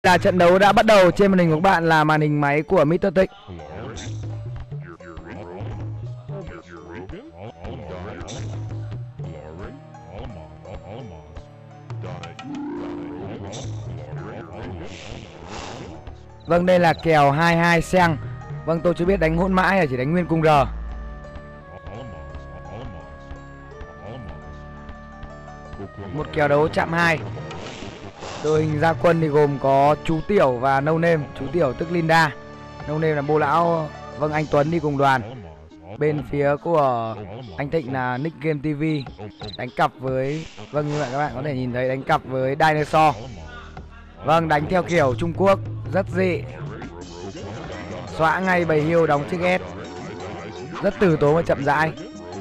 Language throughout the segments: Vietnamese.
cả trận đấu đã bắt đầu. Trên màn hình của các bạn là màn hình máy của Mr. Thịnh. Vâng, đây là kèo 22 xeng. Vâng, tôi chưa biết đánh hỗn mãi hay chỉ đánh nguyên cung R. Một kèo đấu chạm 2. Đội hình ra quân thì gồm có chú Tiểu và No Name. Chú Tiểu tức Linda, No Name là Bô Lão. Vâng, anh Tuấn đi cùng đoàn. Bên phía của anh Thịnh là Nick Game TV đánh cặp với, vâng, như vậy các bạn có thể nhìn thấy đánh cặp với Dinosaur. Vâng, đánh theo kiểu Trung Quốc rất dị. Xóa ngay bầy hiêu đóng chiếc S. Rất từ tốn và chậm rãi.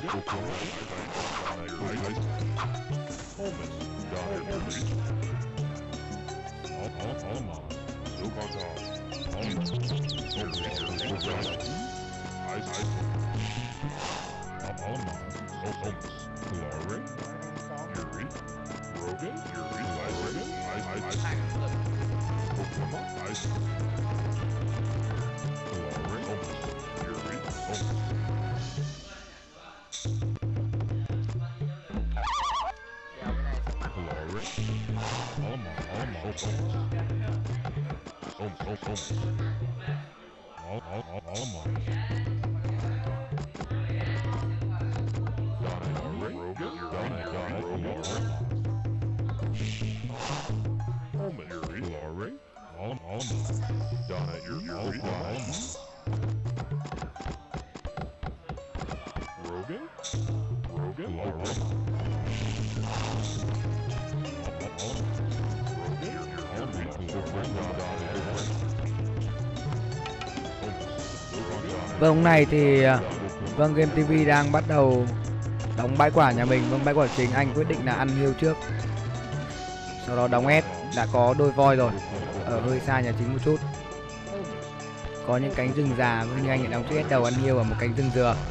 Vâng, hôm nay thì vâng, Game TV đang bắt đầu đóng bãi quả nhà mình. Vâng, bãi quả chính anh quyết định là ăn hiêu trước, sau đó đóng S. Đã có đôi voi rồi, ở hơi xa nhà chính một chút. Có những cánh rừng già, vâng, như anh lại đóng chiếc S đầu ăn hiêu ở một cánh rừng dừa.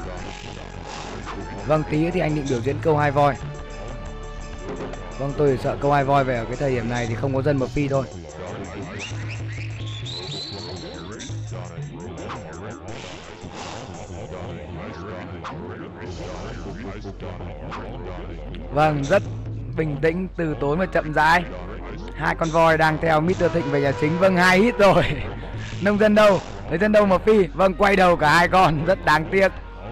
Vâng, tí nữa thì anh định biểu diễn câu 2 voi. Vâng, tôi sợ câu 2 voi về ở cái thời điểm này thì không có dân mà phi thôi. Vâng, rất bình tĩnh, từ tốn và chậm rãi. Hai con voi đang theo Mr. Thịnh về nhà chính. Vâng, 2 hit rồi. Nông dân đâu? Lấy dân đâu mà phi? Vâng, quay đầu cả hai con, rất đáng tiếc.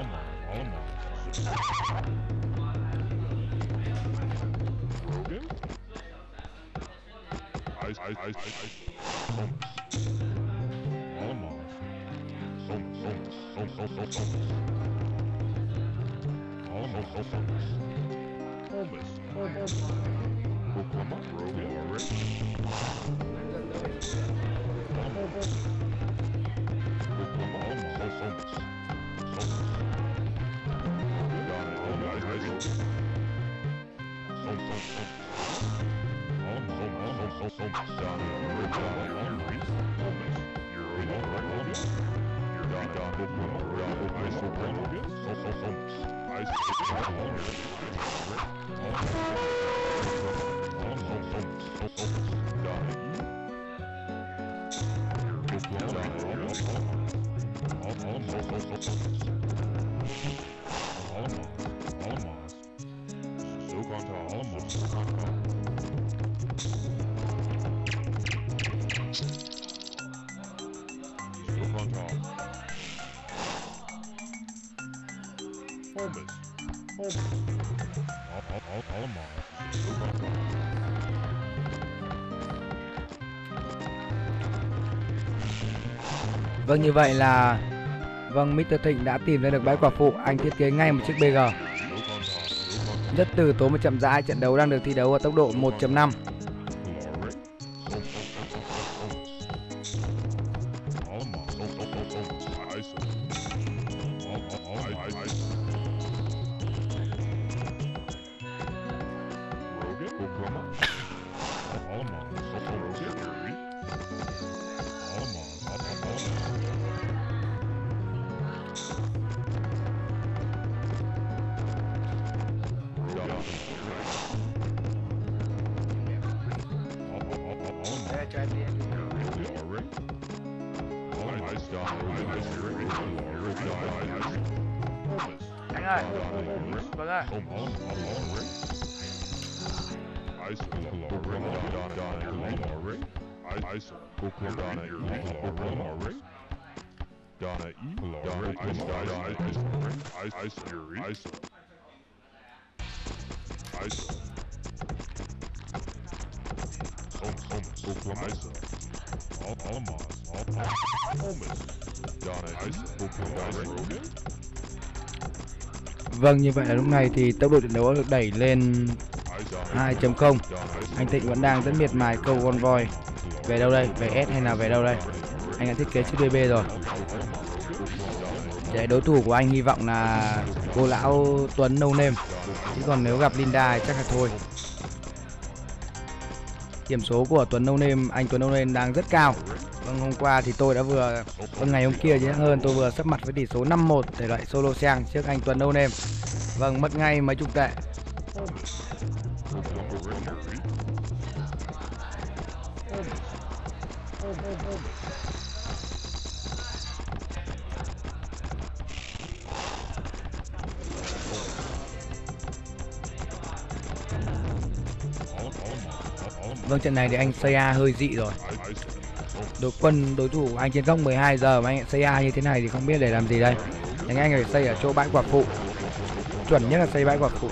Vâng, như vậy là vâng, Mr. Thịnh đã tìm ra được bãi quả phụ. Anh thiết kế ngay một chiếc BG. Rất từ tốn và chậm rãi. Trận đấu đang được thi đấu ở tốc độ 1.5. Anh ơi. Vâng ơi. Vâng, như vậy là lúc này thì tốc độ trận đấu được đẩy lên 2.0. Anh Thịnh vẫn đang rất miệt mài câu con voi. Về đâu đây? Về S hay là về đâu đây? Anh đã thiết kế chiếc BB rồi. Để đối thủ của anh hy vọng là cô lão Tuấn No Name. Chứ còn nếu gặp Linda thì chắc là thôi. Điểm số của Tuấn No Name, anh Tuấn No Name đang rất cao. Vâng, hôm qua thì tôi đã ngày hôm kia chứ hơn, tôi vừa sấp mặt với tỷ số 5-1 thể loại solo sang trước anh Tuấn No Name. Vâng, mất ngay mấy chục tệ. Vâng, trận này thì anh Seiya hơi dị rồi. Đối thủ của anh trên góc 12 giờ mà anh Seiya như thế này thì không biết để làm gì đây. Nhưng anh phải xây ở chỗ bãi quả phụ. Chuẩn nhất là xây bãi quả phụ.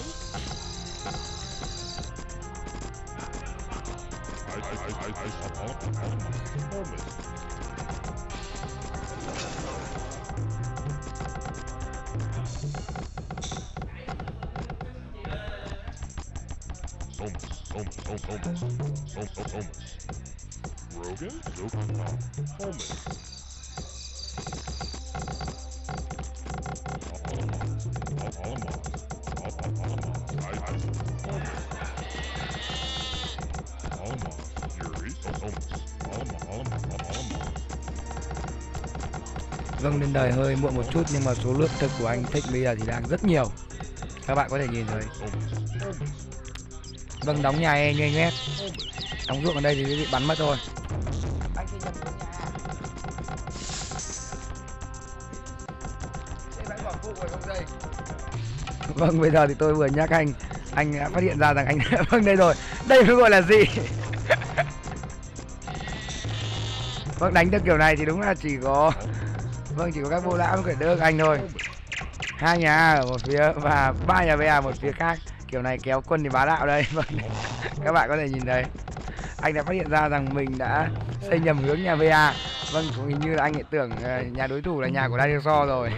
Vâng, lên đời hơi muộn một chút nhưng mà số lượng thực của anh Thịnh bây giờ thì đang rất nhiều. Các bạn có thể nhìn thấy. Vâng, đóng nhà e nhanh nhét. Đóng ruộng ở đây thì bị bắn mất thôi. Vâng, bây giờ thì tôi vừa nhắc anh đã phát hiện ra rằng anh vâng đây rồi. Đây mới gọi là gì? Vâng, đánh được kiểu này thì đúng là chỉ có các bô lão có thể đỡ anh thôi. 2 nhà ở một phía và 3 nhà VA một phía khác. Kiểu này kéo quân thì bá đạo đây. Vâng, các bạn có thể nhìn thấy. Anh đã phát hiện ra rằng mình đã xây nhầm hướng nhà VA. Vâng, hình như là anh lại tưởng nhà đối thủ là nhà của Dinosaur rồi.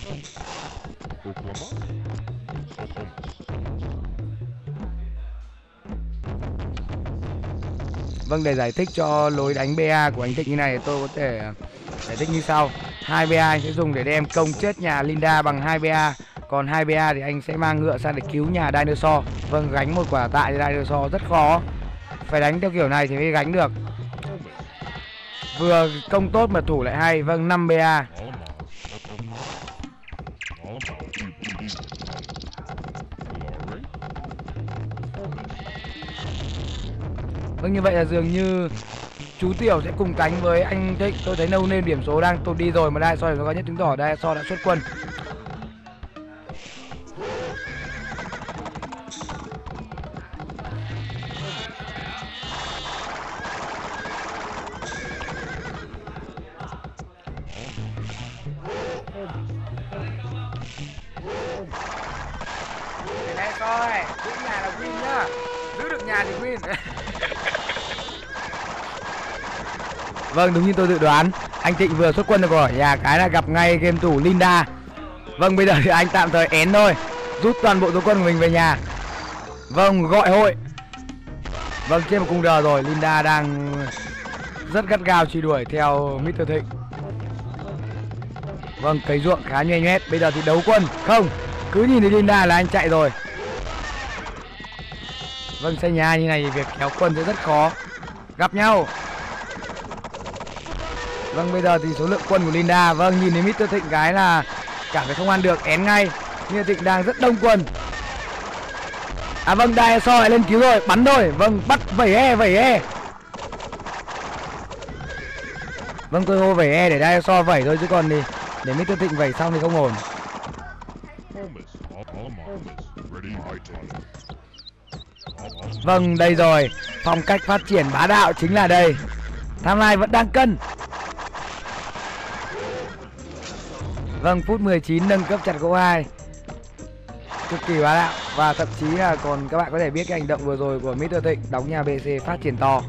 Vâng, để giải thích cho lối đánh BA của anh Thịnh như này tôi có thể giải thích như sau. 2 BA anh sẽ dùng để đem công chết nhà Linda bằng 2 BA. Còn 2 BA thì anh sẽ mang ngựa sang để cứu nhà Dinosaur. Vâng, gánh một quả tại Dinosaur rất khó. Phải đánh theo kiểu này thì mới gánh được. Vừa công tốt mà thủ lại hay. Vâng, 5 BA. Vâng, như vậy là dường như chú Tiểu sẽ cùng cánh với anh Thịnh. Tôi thấy No Name điểm số đang tụt đi rồi mà Dinosaur có nhất chứng tỏ Dinosaur đã xuất quân. Đây coi, giữ nhà là win nhá. Giữ được nhà thì win. Vâng, đúng như tôi dự đoán, anh Thịnh vừa xuất quân được rồi. Nhà cái là gặp ngay game thủ Linda. Vâng, bây giờ thì anh tạm thời én thôi, rút toàn bộ số quân của mình về nhà. Vâng, gọi hội. Vâng, trên một cung đờ rồi. Linda đang rất gắt gao truy đuổi theo Mr. Thịnh. Vâng, cấy ruộng khá nhoe nhoét. Bây giờ thì đấu quân. Không, cứ nhìn thấy Linda là anh chạy rồi. Vâng, xây nhà như này thì việc kéo quân sẽ rất khó. Gặp nhau. Vâng, bây giờ thì số lượng quân của Linda. Vâng, nhìn thấy Mr. Thịnh cái là cảm thấy không ăn được, én ngay. Mr. Thịnh đang rất đông quân. À vâng, Dinosaur lại lên cứu rồi, bắn thôi. Vâng, bắt vẩy e. Vâng, tôi hô vẩy E để Dinosaur vẩy thôi chứ còn thì để Mr. Thịnh vẩy xong thì không ổn. Vâng, đây rồi. Phong cách phát triển bá đạo chính là đây. Tham Lai vẫn đang cân. Vâng, phút 19 nâng cấp chặt gỗ 2. Cực kỳ bá đạo. Và thậm chí là còn các bạn có thể biết cái hành động vừa rồi của Mr. Thịnh đóng nhà BC phát triển to.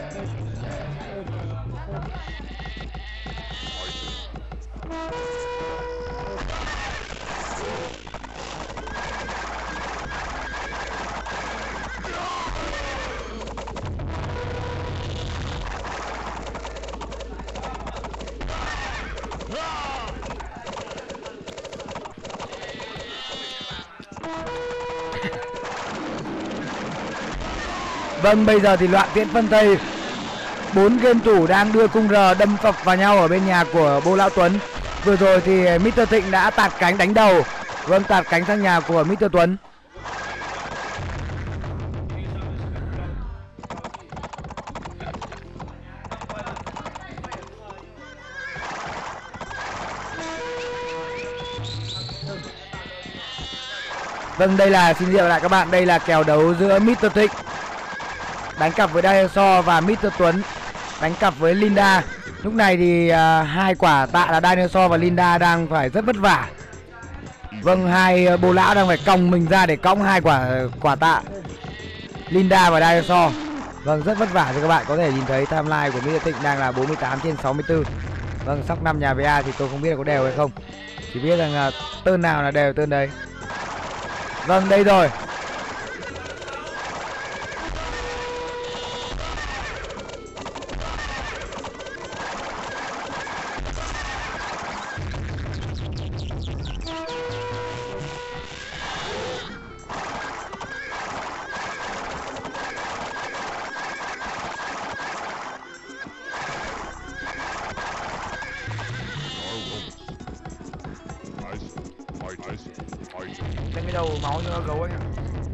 Vâng, bây giờ thì loạn tiễn phân thây. 4 game thủ đang đưa cung R đâm phập vào nhau ở bên nhà của Bô Lão Tuấn. Vừa rồi thì Mr. Thịnh đã tạt cánh đánh đầu. Vâng, tạt cánh sang nhà của Mr. Tuấn. Vâng, đây là, xin chào lại các bạn, đây là kèo đấu giữa Mr. Thịnh đánh cặp với Dinosaur và Mr. Tuấn đánh cặp với Linda. Lúc này thì hai quả tạ là Dinosaur và Linda đang phải rất vất vả. Vâng, hai bồ lão đang phải còng mình ra để cõng hai quả tạ Linda và Dinosaur. Vâng, rất vất vả thì các bạn có thể nhìn thấy timeline của Mr. Thịnh đang là 48/64. Vâng, sóc 5 nhà VA thì tôi không biết là có đều hay không, chỉ biết rằng là tơn nào là đều tơn đấy. Vâng, đây rồi. Lên cái đầu máu cho gấu anh ạ.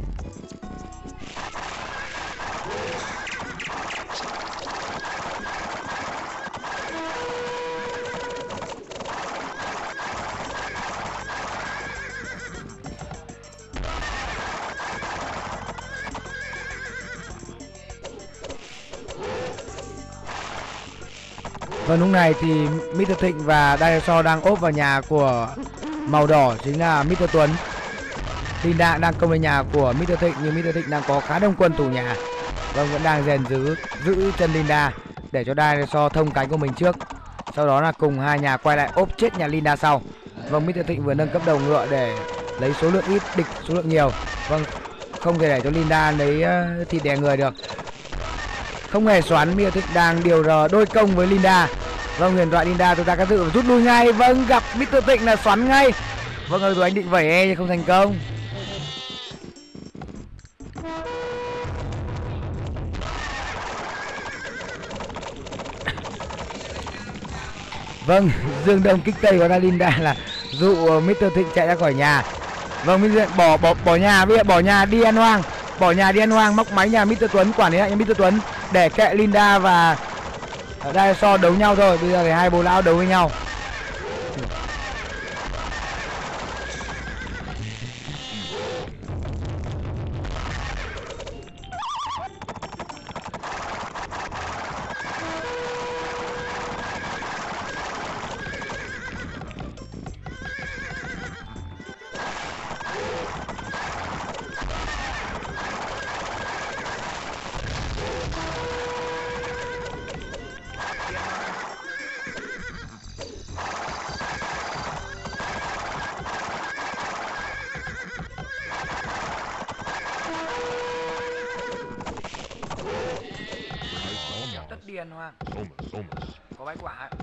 Vâng, lúc này thì Mr. Thịnh và Dinosaur đang ốp vào nhà của màu đỏ chính là Mr. Tuấn. Linda đang công về nhà của Mr. Thịnh nhưng Mr. Thịnh đang có khá đông quân thủ nhà. Vâng, vẫn đang rèn giữ chân Linda để cho Dinosaur thông cánh của mình trước. Sau đó là cùng hai nhà quay lại ốp chết nhà Linda sau. Vâng, Mr. Thịnh vừa nâng cấp đầu ngựa để lấy số lượng ít địch số lượng nhiều. Vâng, không thể để cho Linda lấy thịt đè người được. Không hề xoắn, Mr. Thịnh đang điều R đôi công với Linda. Vâng, huyền thoại Linda tôi ta có dự rút lui ngay. Vâng, gặp Mr. Thịnh là xoắn ngay. Vâng, rồi anh định vẩy E nhưng không thành công. Vâng, Dương Đông kích tây của Linda là dụ Mr. Thịnh chạy ra khỏi nhà. Vâng, Mr. bỏ nhà, bây giờ bỏ nhà đi ăn hoang. Bỏ nhà đi ăn hoang, móc máy nhà Mr. Tuấn, quản lý lại nhà Mr. Tuấn để kệ Linda và Dinosaur đấu nhau thôi. Bây giờ thì hai bố lão đấu với nhau. Điên hoang. Có bãi quả ấy.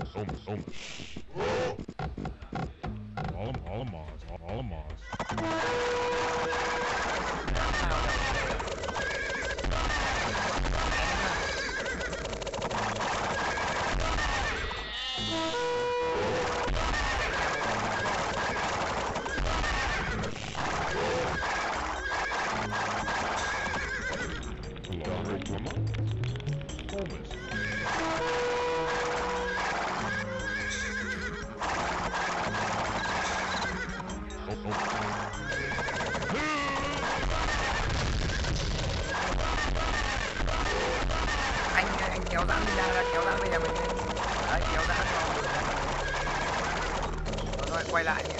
Linda ra kéo ra bên nhà mình đi. Đấy, kéo ra cho rồi quay lại nhỉ.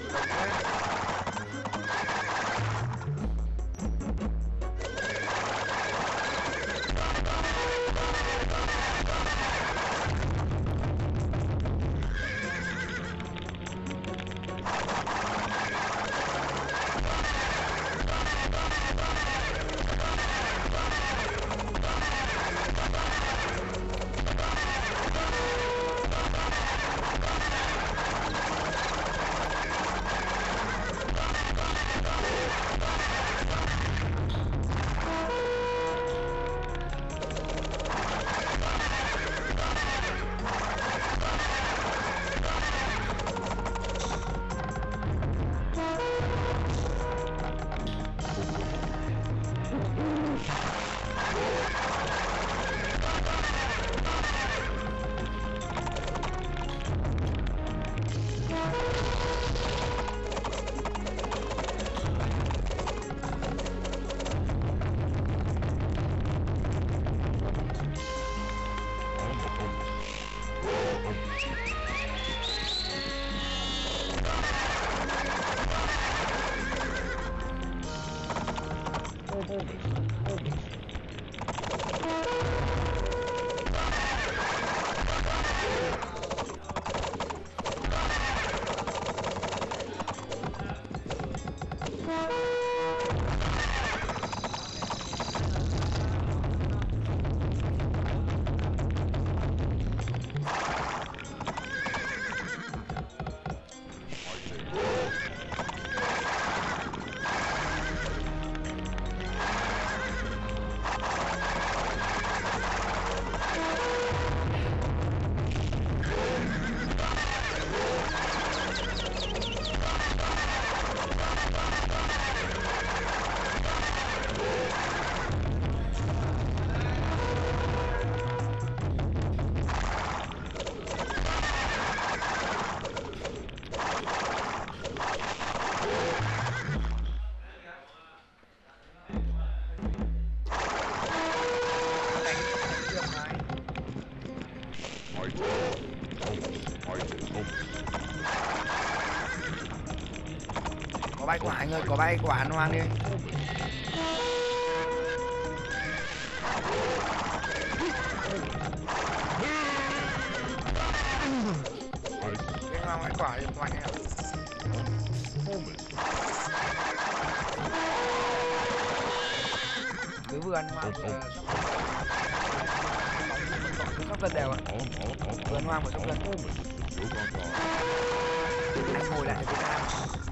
Có bay quả anh ơi, có bay quả ăn hoang đi. Cái hoang bay quả điện thoại này. Cứ vừa ăn hoang vừa sóc lần đều ạ. Vừa ăn hoang vừa sóc lần. Anh ngồi lại Việt Nam.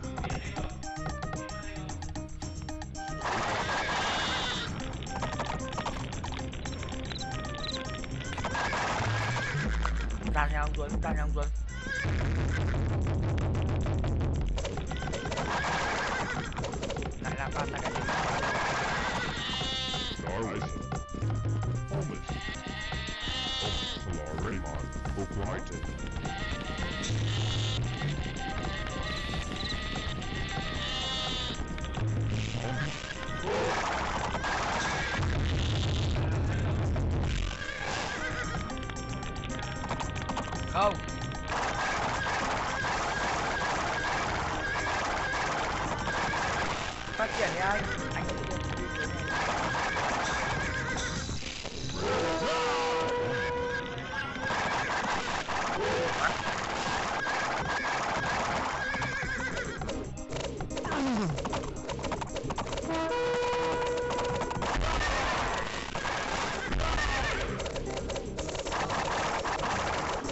Tàn nhà ông Tuấn, tàn nhà ông Tuấn. Lại làm ba tay. Không. Phát triển đi anh có thể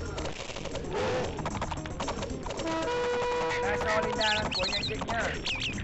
Linda đang của nhanh chích nhá.